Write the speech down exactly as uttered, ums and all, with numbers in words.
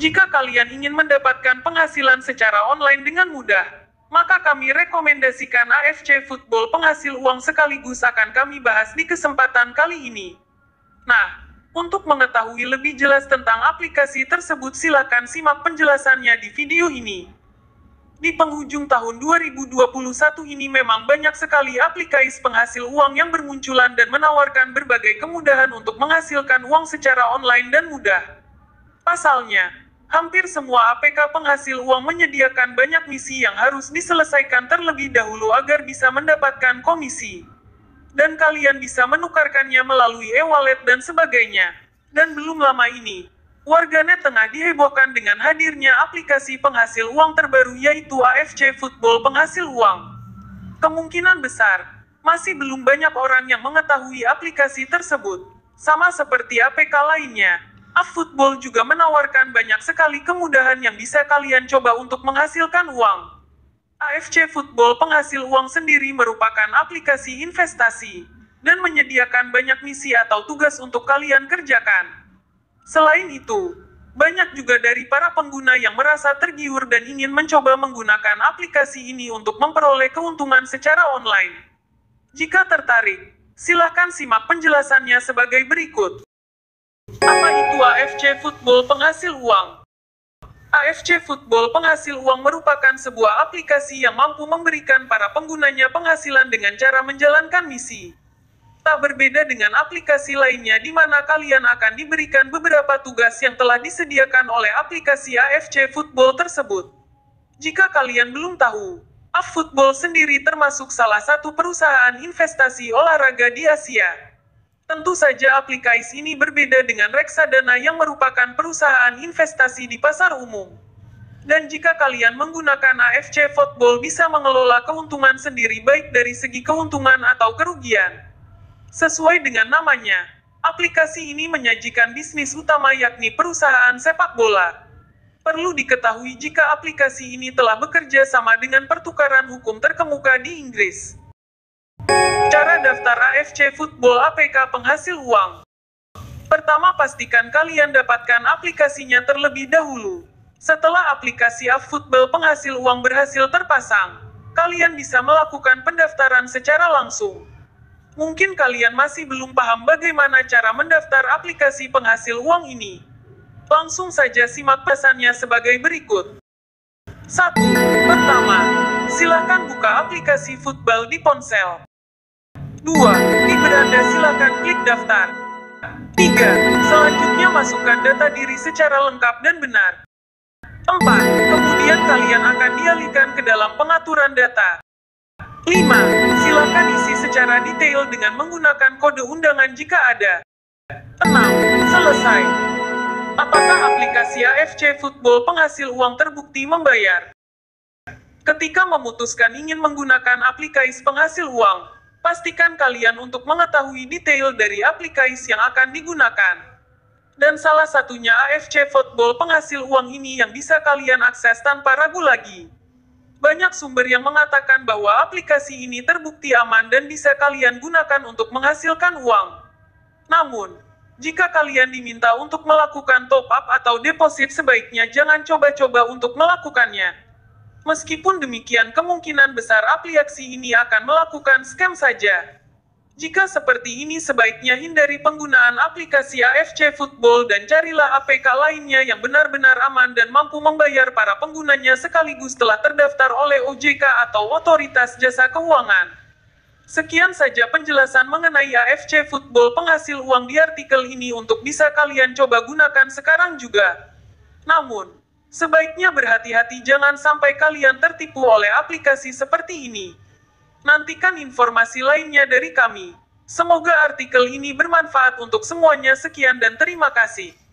Jika kalian ingin mendapatkan penghasilan secara online dengan mudah, maka kami rekomendasikan A F C Football penghasil uang sekaligus akan kami bahas di kesempatan kali ini. Nah, untuk mengetahui lebih jelas tentang aplikasi tersebut silakan simak penjelasannya di video ini. Di penghujung tahun dua ribu dua puluh satu ini memang banyak sekali aplikasi penghasil uang yang bermunculan dan menawarkan berbagai kemudahan untuk menghasilkan uang secara online dan mudah. Pasalnya, hampir semua A P K penghasil uang menyediakan banyak misi yang harus diselesaikan terlebih dahulu agar bisa mendapatkan komisi. Dan kalian bisa menukarkannya melalui e-wallet dan sebagainya. Dan belum lama ini, warganet tengah dihebohkan dengan hadirnya aplikasi penghasil uang terbaru yaitu A F C Football penghasil uang. Kemungkinan besar, masih belum banyak orang yang mengetahui aplikasi tersebut. Sama seperti A P K lainnya, A-Football juga menawarkan banyak sekali kemudahan yang bisa kalian coba untuk menghasilkan uang. A F C Football penghasil uang sendiri merupakan aplikasi investasi, dan menyediakan banyak misi atau tugas untuk kalian kerjakan. Selain itu, banyak juga dari para pengguna yang merasa tergiur dan ingin mencoba menggunakan aplikasi ini untuk memperoleh keuntungan secara online. Jika tertarik, silakan simak penjelasannya sebagai berikut. Apa itu A F C Football penghasil uang? A F C Football penghasil uang merupakan sebuah aplikasi yang mampu memberikan para penggunanya penghasilan dengan cara menjalankan misi. Tak berbeda dengan aplikasi lainnya di mana kalian akan diberikan beberapa tugas yang telah disediakan oleh aplikasi A F C Football tersebut. Jika kalian belum tahu, A-Football sendiri termasuk salah satu perusahaan investasi olahraga di Asia. Tentu saja aplikasi ini berbeda dengan reksadana yang merupakan perusahaan investasi di pasar umum. Dan jika kalian menggunakan A F C Football bisa mengelola keuntungan sendiri baik dari segi keuntungan atau kerugian. Sesuai dengan namanya, aplikasi ini menyajikan bisnis utama yakni perusahaan sepak bola. Perlu diketahui jika aplikasi ini telah bekerja sama dengan pertukaran hukum terkemuka di Inggris. Cara daftar A F C Football A P K penghasil uang. Pertama, pastikan kalian dapatkan aplikasinya terlebih dahulu. Setelah aplikasi A-Football penghasil uang berhasil terpasang, kalian bisa melakukan pendaftaran secara langsung. Mungkin kalian masih belum paham bagaimana cara mendaftar aplikasi penghasil uang ini. Langsung saja simak pesannya sebagai berikut. satu. Pertama, silakan buka aplikasi Football di ponsel. dua. Di beranda silakan klik daftar. tiga. Selanjutnya masukkan data diri secara lengkap dan benar. empat. Kemudian kalian akan dialihkan ke dalam pengaturan data. lima. Silakan isi secara detail dengan menggunakan kode undangan jika ada. enam. Selesai. Apakah aplikasi A F C Football penghasil uang terbukti membayar? Ketika memutuskan ingin menggunakan aplikasi penghasil uang, pastikan kalian untuk mengetahui detail dari aplikasi yang akan digunakan. Dan salah satunya A F C Football penghasil uang ini yang bisa kalian akses tanpa ragu lagi. Banyak sumber yang mengatakan bahwa aplikasi ini terbukti aman dan bisa kalian gunakan untuk menghasilkan uang. Namun, jika kalian diminta untuk melakukan top up atau deposit sebaiknya jangan coba-coba untuk melakukannya. Meskipun demikian kemungkinan besar aplikasi ini akan melakukan scam saja. Jika seperti ini sebaiknya hindari penggunaan aplikasi A F C Football dan carilah A P K lainnya yang benar-benar aman dan mampu membayar para penggunanya sekaligus telah terdaftar oleh O J K atau Otoritas Jasa Keuangan. Sekian saja penjelasan mengenai A F C Football penghasil uang di artikel ini untuk bisa kalian coba gunakan sekarang juga. Namun, sebaiknya berhati-hati jangan sampai kalian tertipu oleh aplikasi seperti ini. Nantikan informasi lainnya dari kami. Semoga artikel ini bermanfaat untuk semuanya. Sekian dan terima kasih.